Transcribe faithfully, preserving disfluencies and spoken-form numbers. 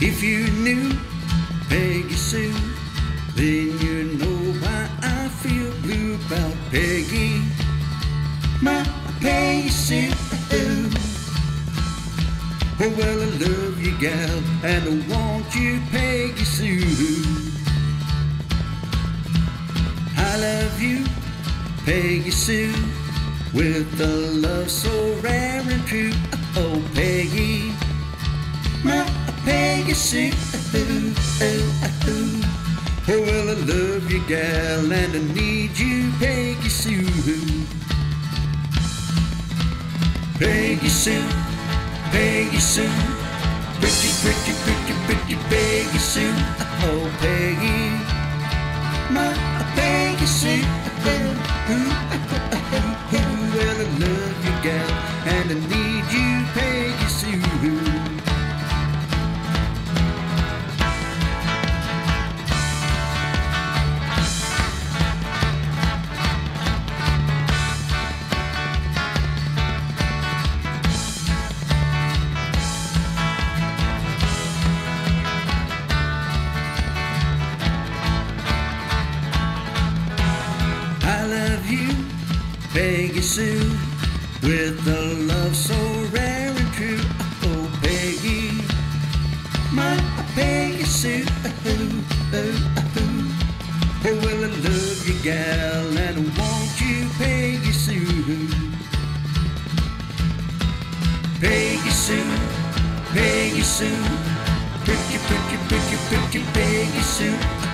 If you knew Peggy Sue, then you know why I feel blue about Peggy, my Peggy Sue. Oh well, I love you, gal, and I want you, Peggy Sue. I love you, Peggy Sue, with a love so rare and true. Oh, Peggy, my Peggy Sue. Oh well, I love you, gal, and I need you, Peggy Sue. Peggy Sue, Peggy Sue, pretty, pretty, pretty, pretty Peggy Sue. Oh, Peggy, my Peggy Sue. Well, I love you, gal, and I need you, Peggy Sue. I love you, Peggy Sue, with a love so rare and true. Oh, Peggy, my Peggy Sue. Oh well, I love you, gal, and I want you, Peggy Sue. Peggy Sue, Peggy Sue, pretty, pretty, pretty, pretty Peggy Sue.